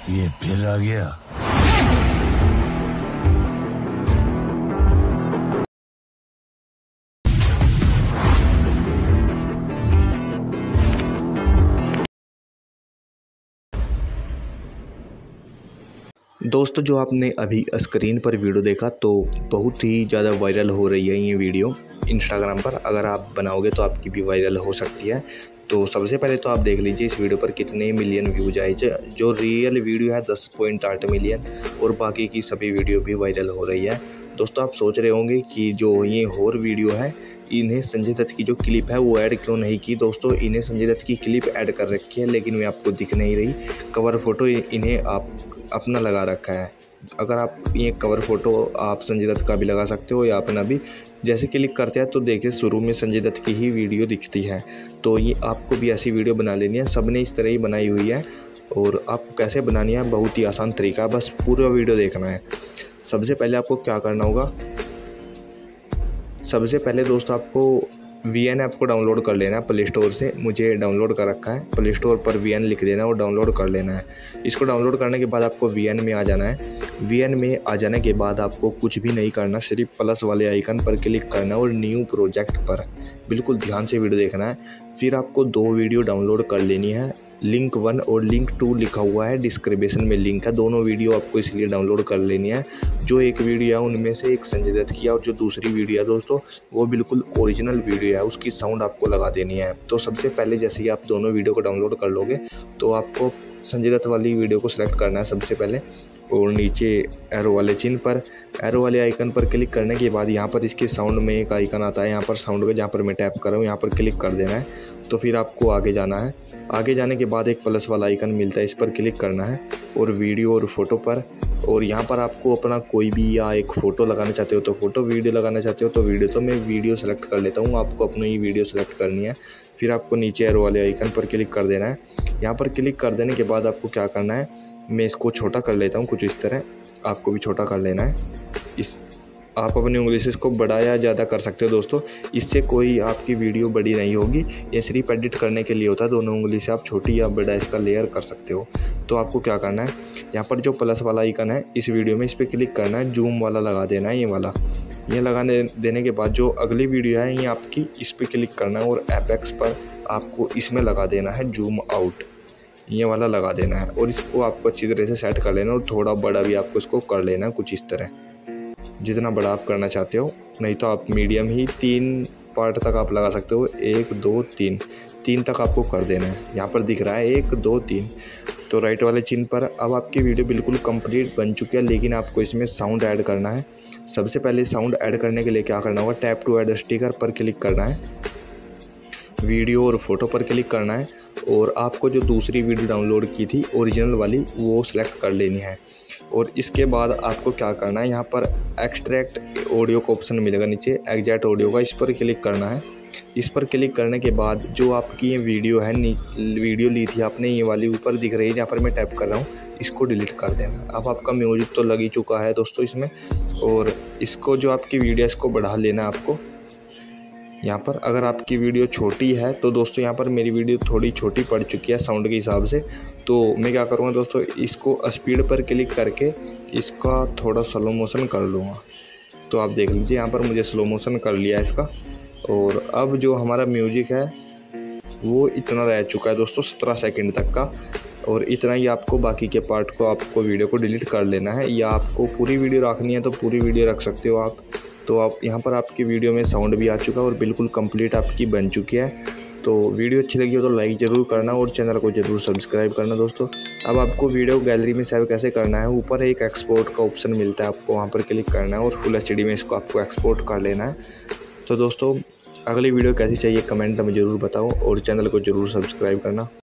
ये फिर आ गया। दोस्तों, जो आपने अभी स्क्रीन पर वीडियो देखा तो बहुत ही ज़्यादा वायरल हो रही है ये वीडियो इंस्टाग्राम पर। अगर आप बनाओगे तो आपकी भी वायरल हो सकती है। तो सबसे पहले तो आप देख लीजिए इस वीडियो पर कितने मिलियन व्यूज आए। जो रियल वीडियो है 10.8 मिलियन और बाकी की सभी वीडियो भी वायरल हो रही है। दोस्तों, आप सोच रहे होंगे कि जो ये हॉरर वीडियो है इन्हें संजय दत्त की जो क्लिप है वो ऐड क्यों नहीं की। दोस्तों, इन्हें संजय दत्त की क्लिप ऐड कर रखी है लेकिन वे आपको दिख नहीं रही। कवर फोटो इन्हें आप अपना लगा रखा है। अगर आप ये कवर फोटो आप संजय दत्त का भी लगा सकते हो या अपना भी। जैसे क्लिक करते हैं तो देखिए शुरू में संजय दत्त की ही वीडियो दिखती है। तो ये आपको भी ऐसी वीडियो बना लेनी है। सबने इस तरह ही बनाई हुई है और आपको कैसे बनानी है बहुत ही आसान तरीका, बस पूरा वीडियो देखना है। सबसे पहले आपको क्या करना होगा, सबसे पहले दोस्तों आपको VN ऐप को डाउनलोड कर लेना है प्ले स्टोर से। मुझे डाउनलोड कर रखा है, प्ले स्टोर पर VN लिख देना और डाउनलोड कर लेना है। इसको डाउनलोड करने के बाद आपको VN में आ जाना है। VN में आ जाने के बाद आपको कुछ भी नहीं करना, सिर्फ प्लस वाले आइकन पर क्लिक करना और न्यू प्रोजेक्ट पर बिल्कुल ध्यान से वीडियो देखना है। फिर आपको 2 वीडियो डाउनलोड कर लेनी है। लिंक 1 और लिंक 2 लिखा हुआ है, डिस्क्रिप्शन में लिंक है। दोनों वीडियो आपको इसलिए डाउनलोड कर लेनी है। जो एक वीडियो है उनमें से एक संजय दत्त की है और जो दूसरी वीडियो है दोस्तों वो बिल्कुल ओरिजिनल वीडियो है, उसकी साउंड आपको लगा देनी है। तो सबसे पहले जैसे ही आप दोनों वीडियो को डाउनलोड कर लोगे तो आपको संजय दत्त वाली वीडियो को सिलेक्ट करना है सबसे पहले, और नीचे एरो वाले चिन्ह पर, एरो वाले आइकन पर क्लिक करने के बाद यहाँ पर इसके साउंड में एक आइकन आता है, यहाँ पर साउंड का जहाँ पर मैं टैप कर रहा हूँ यहाँ पर क्लिक कर देना है। तो फिर आपको आगे जाना है। आगे जाने के बाद एक प्लस वाला आइकन मिलता है, इस पर क्लिक करना है और वीडियो और फोटो पर, और यहाँ पर आपको अपना कोई भी या एक फ़ोटो लगाना चाहते हो तो फ़ोटो, वीडियो लगाना चाहते हो तो वीडियो। तो मैं वीडियो सेलेक्ट कर लेता हूँ, आपको अपनी ही वीडियो सेलेक्ट करनी है। फिर आपको नीचे एरो वाले आइकन पर क्लिक कर देना है। यहाँ पर क्लिक कर देने के बाद आपको क्या करना है, मैं इसको छोटा कर लेता हूँ कुछ इस तरह, आपको भी छोटा कर लेना है। आप अपनी उंगली से इसको बड़ा या ज़्यादा कर सकते हो दोस्तों, इससे कोई आपकी वीडियो बड़ी नहीं होगी। ये सिर्फ एडिट करने के लिए होता है। दोनों उंगली से आप छोटी या बड़ा इसका लेयर कर सकते हो। तो आपको क्या करना है, यहाँ पर जो प्लस वाला आइकन है इस वीडियो में इस पर क्लिक करना है, जूम वाला लगा देना है, ये वाला। ये लगाने देने के बाद जो अगली वीडियो है ये आपकी, इस पर क्लिक करना है और एपेक्स पर आपको इसमें लगा देना है जूम आउट, ये वाला लगा देना है। और इसको आपको अच्छी तरह से सेट कर लेना और थोड़ा बड़ा भी आपको इसको कर लेना है कुछ इस तरह, जितना बड़ा आप करना चाहते हो। नहीं तो आप मीडियम ही 3 पार्ट तक आप लगा सकते हो, 1 2 3 तक आपको कर देना है। यहाँ पर दिख रहा है 1 2 3। तो राइट वाले चिन्ह पर अब आपकी वीडियो बिल्कुल कंप्लीट बन चुकी है, लेकिन आपको इसमें साउंड ऐड करना है। सबसे पहले साउंड ऐड करने के लिए क्या करना होगा, टैप टू ऐड स्टिकर पर क्लिक करना है, वीडियो और फोटो पर क्लिक करना है और आपको जो दूसरी वीडियो डाउनलोड की थी ओरिजिनल वाली वो सिलेक्ट कर लेनी है। और इसके बाद आपको क्या करना है, यहाँ पर एक्सट्रैक्ट ऑडियो का ऑप्शन मिलेगा नीचे, एग्जैक्ट ऑडियो का, इस पर क्लिक करना है। इस पर क्लिक करने के बाद जो आपकी ये वीडियो है, वीडियो ली थी आपने, ये वाली ऊपर दिख रही है जहाँ पर मैं टैप कर रहा हूँ, इसको डिलीट कर देना। अब आपका म्यूजिक तो लग ही चुका है दोस्तों इसमें, और इसको जो आपकी वीडियो इसको बढ़ा लेना है आपको। यहाँ पर अगर आपकी वीडियो छोटी है तो दोस्तों यहाँ पर मेरी वीडियो थोड़ी छोटी पड़ चुकी है साउंड के हिसाब से, तो मैं क्या करूँगा दोस्तों, इसको स्पीड पर क्लिक करके इसका थोड़ा स्लो मोशन कर लूँगा। तो आप देख लीजिए यहाँ पर मुझे स्लो मोशन कर लिया है इसका। और अब जो हमारा म्यूजिक है वो इतना रह चुका है दोस्तों 17 सेकंड तक का, और इतना ही आपको बाकी के पार्ट को आपको वीडियो को डिलीट कर लेना है, या आपको पूरी वीडियो रखनी है तो पूरी वीडियो रख सकते हो आप। तो आप यहाँ पर आपकी वीडियो में साउंड भी आ चुका है और बिल्कुल कंप्लीट आपकी बन चुकी है। तो वीडियो अच्छी लगी हो तो लाइक ज़रूर करना और चैनल को ज़रूर सब्सक्राइब करना दोस्तों। अब आपको वीडियो गैलरी में सेव कैसे करना है, ऊपर एक एक्सपोर्ट का ऑप्शन मिलता है, आपको वहाँ पर क्लिक करना है और फुल HD में इसको आपको एक्सपोर्ट कर लेना है। तो दोस्तों अगली वीडियो कैसी चाहिए कमेंट में ज़रूर बताओ और चैनल को ज़रूर सब्सक्राइब करना।